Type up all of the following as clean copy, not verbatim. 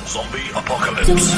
Zombie apocalypse.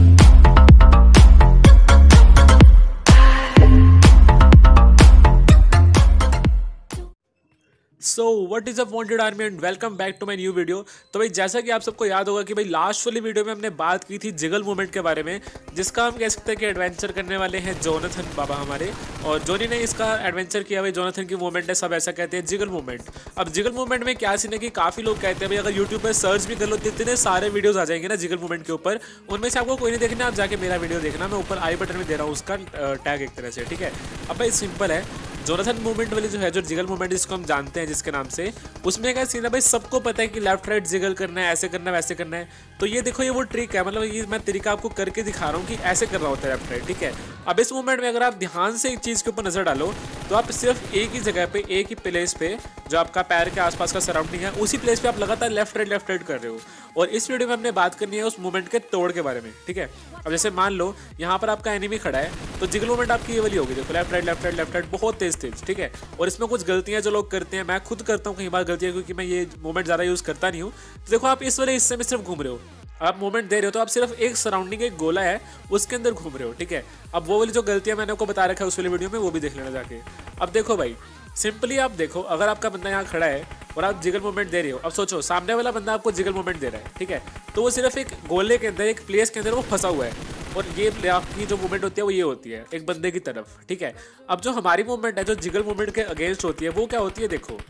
So what is up wanted army and welcome back to my new video. तो भाई जैसा कि आप सबको याद होगा कि भाई लास्ट वाली वीडियो में हमने बात की थी जिगल मूवमेंट के बारे में, जिसका हम कह सकते हैं कि एडवेंचर करने वाले हैं जोनाथन बाबा हमारे। और जोनी ने इसका एडवेंचर किया भाई, जोनाथन की मूवमेंट है, सब ऐसा कहते हैं जिगल मूवमेंट। अब जिगल मूवमेंट में क्या सीन है कि काफ़ी लोग कहते हैं भाई अगर यूट्यूब पर सर्च भी कर लो तो इतने सारे वीडियोज़ आ जाएंगे ना जिगल मूवमेंट के ऊपर, उनमें से आपको कोई नहीं देखना, आप जाके मेरा वीडियो देखना, मैं ऊपर आई बटन में दे रहा हूँ उसका टैग एक तरह से, ठीक है। अब भाई सिंपल है, जोनाथन मूवमेंट वाली जो है, जो जिगल मूवमेंट जिसको हम जानते हैं जिसके नाम से, उसमें क्या सीन है भाई, सबको पता है कि लेफ्ट राइट जिगल करना है, ऐसे करना है, वैसे करना है। तो ये देखो, ये वो ट्रिक है, मतलब ये मैं तरीका आपको करके दिखा रहा हूँ कि ऐसे करना होता है लेफ्ट राइट, ठीक है। अब इस मूवमेंट में अगर आप ध्यान से एक चीज़ के ऊपर नजर डालो तो आप सिर्फ एक ही जगह पे, एक ही प्लेस पे, जो आपका पैर के आसपास का सराउंडिंग है, उसी प्लेस पे आप लगातार लेफ्ट राइट कर रहे हो। और इस वीडियो में हमने बात करनी है उस मूवमेंट के तोड़ के बारे में, ठीक है। अब जैसे मान लो यहाँ पर आपका एनिमी खड़ा है, तो जिगल मूवमेंट आपकी ये वाली होगी, देखो लेफ्ट राइट बहुत तेज, ठीक है। और इसमें कुछ गलतियां जो लोग करते हैं, मैं खुद करता हूँ कई बार गलतियां, क्योंकि मैं ये मूवमेंट ज़्यादा यूज़ करता नहीं हूँ। तो देखो आप इस वाले हिस्से में सिर्फ घूम रहे हो, आप मूवमेंट दे रहे हो तो आप सिर्फ एक सराउंडिंग, एक गोला है उसके अंदर घूम रहे हो, ठीक है। अब वो वाली जो गलतियां मैंने आपको बता रखा है उस वाली वीडियो में, वो भी देख लेना जाके। अब देखो भाई, सिंपली आप देखो, अगर आपका बंदा यहाँ खड़ा है और आप जिगल मूवमेंट दे रहे हो, अब सोचो सामने वाला बंदा आपको जिगल मूवमेंट दे रहा है, ठीक है, तो वो सिर्फ एक गोले के अंदर, एक प्लेस के अंदर वो फंसा हुआ है, और ये आपकी जो मूवमेंट होती है वो ये होती है एक बंदे की तरफ, ठीक है। अब जो हमारी मूवमेंट है, जो जिगल मूवमेंट के अगेंस्ट होती है, वो क्या होती है, देखो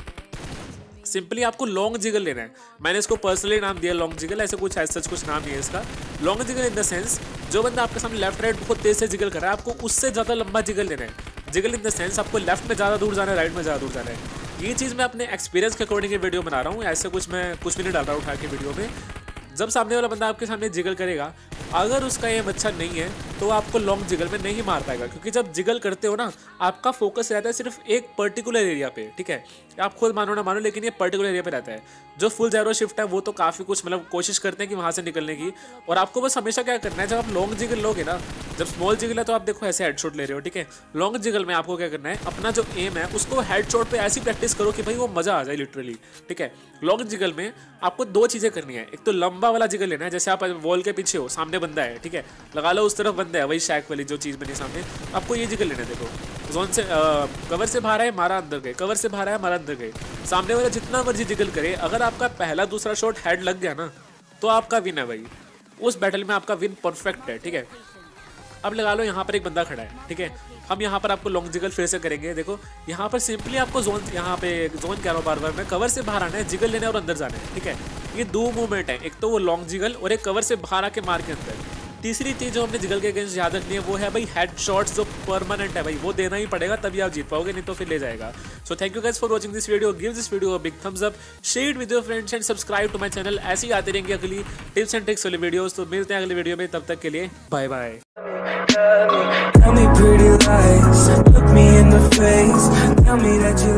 सिंपली आपको लॉन्ग जिगल लेना है। मैंने इसको पर्सनली नाम दिया लॉन्ग जिगल, ऐसे कुछ सच कुछ नाम नहीं है इसका। Long jiggle in the sense, जो बंदा आपके सामने लेफ्ट राइट बहुत तेज से जिगल कर रहा है, आपको उससे ज़्यादा लंबा जिगल लेना है। जिगल इन द सेंस आपको लेफ्ट में ज़्यादा दूर जाना है, राइट में ज़्यादा दूर जाना है। ये चीज़ मैं अपने एक्सपीरियंस के अकॉर्डिंग वीडियो बना रहा हूँ, ऐसे कुछ मैं कुछ भी नहीं डाल रहा हूँ उठा के वीडियो में। जब सामने वाला बंदा आपके सामने जिगल करेगा, अगर उसका एम अच्छा नहीं है तो आपको लॉन्ग जिगल में नहीं मार पाएगा, क्योंकि जब जिगल करते हो ना, आपका फोकस रहता है सिर्फ एक पर्टिकुलर एरिया पे, ठीक है। आप खुद मानो ना मानो, लेकिन ये पर्टिकुलर एरिया पे रहता है। जो फुल ज़ीरो शिफ्ट है वो तो काफ़ी कुछ मतलब कोशिश करते हैं कि वहाँ से निकलने की, और आपको बस हमेशा क्या करना है, जब आप लॉन्ग जिगल लोगे ना, जब स्मॉल जिगल है तो आप देखो ऐसे हेडशॉट ले रहे हो, ठीक है। लॉन्ग जिगल में आपको क्या करना है, अपना जो एम है उसको हेडशॉट पे ऐसी प्रैक्टिस करो कि भाई वो मज़ा आ जाए लिटरली, ठीक है। लॉन्ग जिगल में आपको दो चीज़ें करनी है, एक तो लंबा वाला जिगल लेना है, जैसे आप वॉल के पीछे हो, सामने बंदा है, ठीक है, लगा लो उस तरफ बंदा है, वही शैक वाली जो चीज़ बनी सामने, आपको ये जिगल लेना है। देखो जोन से कवर से बाहर आए, मारा अंदर गए, कवर से बाहर आया, मारा अंदर गए। सामने वाला जितना मर्जी जिगल करे, अगर आपका पहला दूसरा शॉट हेड लग गया ना, तो आपका विन है भाई, उस बैटल में आपका विन परफेक्ट है, ठीक है। अब लगा लो यहाँ पर एक बंदा खड़ा है, ठीक है, हम यहाँ पर आपको लॉन्ग जिगल फिर से करेंगे। देखो यहाँ पर सिंपली आपको जोन, यहाँ पे जोन कह रहा हूँ बार बार मैं, कवर से बाहर आना है, जिगल लेना है और अंदर जाना है, ठीक है। ये दो मूवमेंट है, एक तो वो लॉन्ग जिगल और एक कवर से बाहर आके मार के अंदर। तीसरी चीज़ जो हमने जिगल के अगेंस्ट याद रखनी है वो है भाई हेड शॉट्स, जो परमानेंट है भाई, वो देना ही पड़ेगा, तभी आप जीत पाओगे, नहीं तो फिर ले जाएगा। So thank you guys for watching this video, give this video a big thumbs up, share with your friends and subscribe to my channel. ऐसी ही आती रहेंगी अगली टिप्स एंड ट्रिक्स वाली वीडियोस। तो मिलते हैं अगली वीडियो में, तब तक के लिए bye bye. Tell me pretty lies, look me in the face, tell me that you